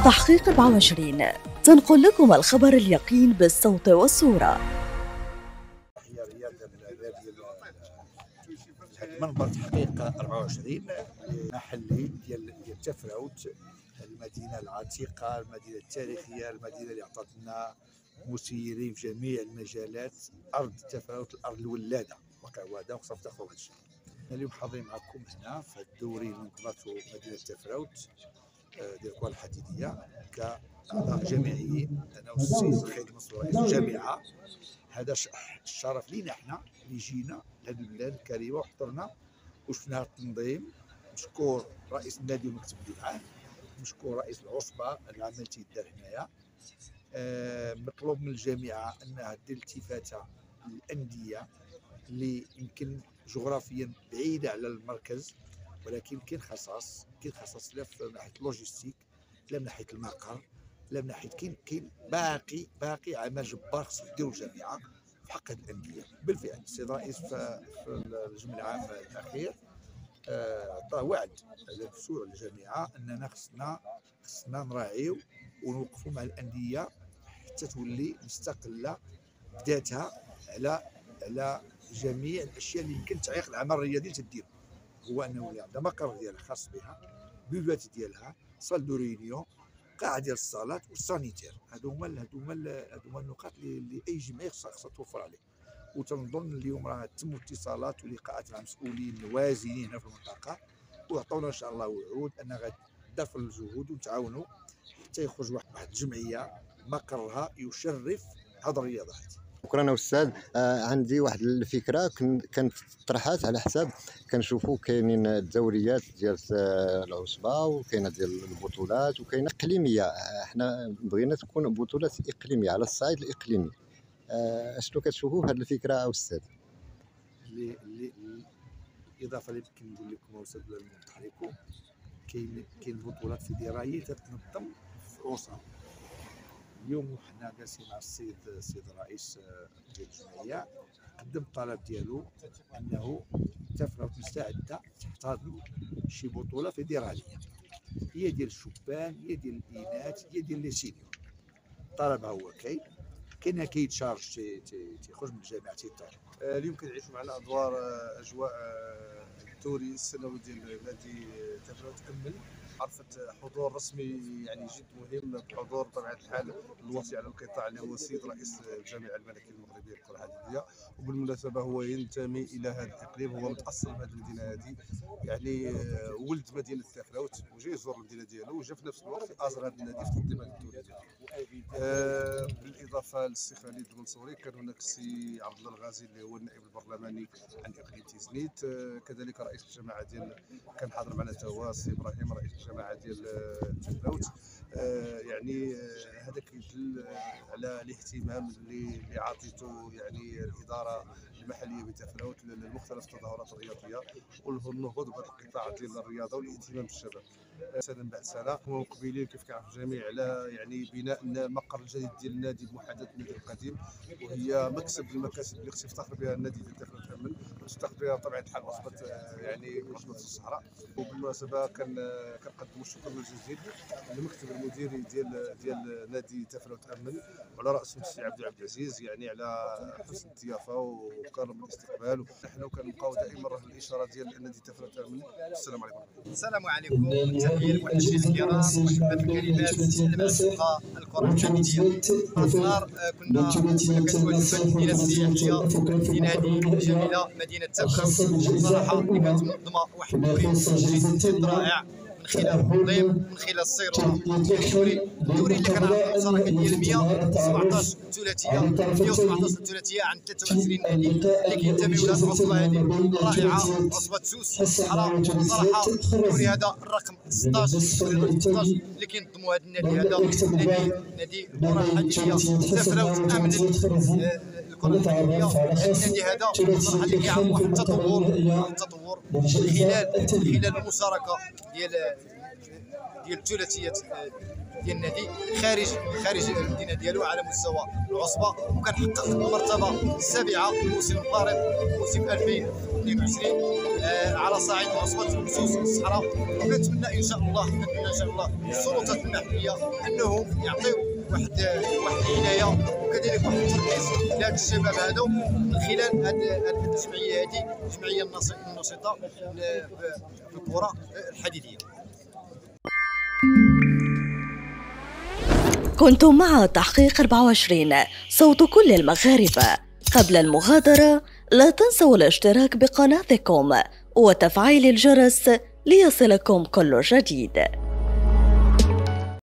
تحقيق 24 تنقل لكم الخبر اليقين بالصوت والصورة. هي رياضة منبر تحقيق 24 محلي ديال تفراوت، المدينة العتيقة، المدينة التاريخية، المدينة اللي عطات لنا مسيرين في جميع المجالات. أرض تفراوت الأرض الولادة، واقع هذا وخصنا نفتخروا بهذا الشيء. اليوم حاضرين معكم هنا في الدوري اللي نظمته مدينة تفراوت ديال القوى الحديدية كأعضاء جامعيين، أنا والسيد خالد منصور رئيس الجامعة. هذا الشرف لينا احنا اللي جينا لهذه البلاد الكريمة وحضرنا وشفنا التنظيم. مشكور رئيس النادي والمكتب اللي معاه، مشكور رئيس العصبة العمل تيدار هنايا. مطلوب من الجامعة أنها دير التفاتة للأندية اللي يمكن جغرافيا بعيدة على المركز، ولكن كاين خصاص لا في ناحية اللوجيستيك، لا من ناحية المقر، لا من ناحية كاين باقي عمل جبار خصو ديرو الجامعة في حق هذه الأندية. بالفعل السيد الرئيس في الجمع العام الأخير عطاه وعد على الدستور الجامعة أننا خصنا نراعيو ونوقفوا مع الأندية حتى تولي مستقلة بذاتها على جميع الأشياء اللي يمكن تعيق العمل الرياضي تدير. هو أنه يولي عندها مقر ديالها خاص بها، بيوات ديالها، صال دو ريونيون، قاعة ديال الصالات والسانيتير. هادو هما النقاط اللي أي جمعية خاصها توفر عليه. وتنظن اليوم راه تم اتصالات ولقاءات مع مسؤولين وازنين هنا في المنطقة، وعطونا إن شاء الله وعود أن غتضاف الجهود ونتعاونوا حتى يخرج واحد الجمعية مقرها يشرف هذه الرياضة هذه. شكرا استاذ. عندي واحد الفكره كانت طرحات على حساب كنشوفوا كاينين الدوريات ديال العصبه وكاينه ديال البطولات وكاينه اقليميه. احنا بغينا تكون بطولات اقليميه على الصعيد الاقليمي. اشنو كتشوفوا في هذه الفكره استاذ؟ الاضافه اللي يمكن نقول لكم استاذ المتحركوا، كاين بطولات فيدراليه تتنظم في الاسره. اليوم وحنا جالسين مع السيد الرئيس ديال الجمعيه، قدم الطلب ديالو انه تفراوت مستعده تحتضن شي بطوله فيدراليه، هي ديال الشبان، هي ديال الاناث، هي ديال لي سينيور. الطلب هو كاين كيتشارج تيخرج من الجامعه تيطلع. اليوم كنعيشوا معنا اجواء الدوري السنوي ديال نادي تفراوت تكمل. عرفت حضور رسمي يعني جد مهم، بحضور بطبيعه الحال الوصي على القطاع اللي هو السيد رئيس الجامعه الملكيه المغربيه للقوى الحديديه، وبالمناسبه هو ينتمي الى هذا الاقليم، هو متاصل بهذه المدينه هذه، يعني ولد مدينه تفراوت وجاي يزور المدينه ديالو وجا في نفس الوقت ازر هذا النادي في تنظيم هذا الدوري ديالو. بالاضافه للسي خالد المنصوري، كان هناك السي عبد الله الغازي اللي هو النائب البرلماني عن اقليم تيزنيت، كذلك رئيس الجماعه ديال كان حاضر معنا حتى هو السي ابراهيم رئيس الجماعه ديال تفراوت. يعني هذا كيدل على الاهتمام اللي عطيته يعني الاداره المحليه بتفراوت لمختلف التظاهرات الرياضيه والنهوض بهذا القطاع ديال الرياضه والاهتمام بالشباب. سنه بعد سنه ومقبلين كيف كيعرف الجميع على يعني بناء المقر الجديد ديال النادي بمحاذاه النادي القديم، وهي مكسب المكاسب اللي خص يفتخر بها النادي ديال تفراوت امن، وتفتخر بها بطبيعه الحال عصبه يعني عصبه الصحراء. وبالمناسبه كنقدموا الشكر الجزيل للمكتب المديري ديال نادي تفراوت امن وعلى راسه السي عبد العزيز، يعني على حسن الضيافه وكرم الاستقبال. نحن كنبقاو دائما رهن الاشاره ديال نادي تفراوت امن. السلام عليكم. السلام عليكم، تحيه للمحدثين الكرام وحبة الكلمات لمعشوقة الكرة الحديدية. نهار كنا كنتواجد المدينة السياحية في نادي جميلة مدينة تفراوت، صراحة اللي كانت منظمة واحد الدوري جد رائع من خلال التنظيم ومن خلال الصيرورة. الدوري اللي كان عنده المشاركة ديال 117 ثلاثية، 117 ثلاثية عن 23 نادي اللي كينتميو لهذه العصبة هذه الرائعة، عصبة سوس الصحراء. صراحة الدوري هذا الرقم 16 اللي كينظموا هذا النادي، هذا نادي الكرة الحديدية تفراوت امن الكرة الحديدية. النادي هذا صراحة اللي كيعرف واحد التطور خلال المشاركة ديال ديال الثلاثيات ديال النادي خارج المدينه ديالو على مستوى العصبه، وكنحقق المرتبه السابعه موسم الفارط موسم 2022 على صعيد عصبه مخصوص الصحراء. وكنتمنى ان شاء الله السلطات المحليه انهم يعطيو واحد العنايه وكذلك واحد التركيز لهاد الشباب هادو من خلال هاد الجمعيه هذه، الجمعيه النشطه في الكره الحديديه. كنتم مع تحقيق 24 صوت كل المغاربة. قبل المغادرة لا تنسوا الاشتراك بقناتكم وتفعيل الجرس ليصلكم كل جديد.